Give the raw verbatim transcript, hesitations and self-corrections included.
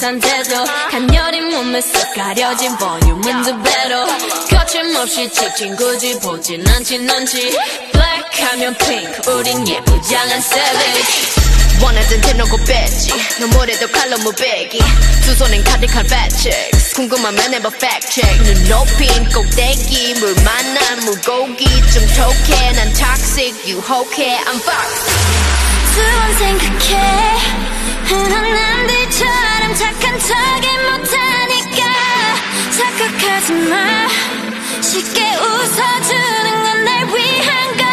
듯한 태도 가녀린 몸에 쓱 가려진 볼륨은 두 배로 거침없이 찍힌 굳이 보진 않진 않지 Black 하면 pink 우린 예쁘장한 savage 원하던 대놓고 뺐지 너무래도 칼로 무배기 두 손엔 가득한 fat checks 궁금하면 해봐 fact check 눈 높인 꼭대기 물 만난 물고기 좀 톡해 난 toxic 유혹해 I'm fucked 두 번 생각해 흔한 남들처럼 착한 척이 못하니까 착각하지 마 쉽게 웃어주는 건 날 위한 거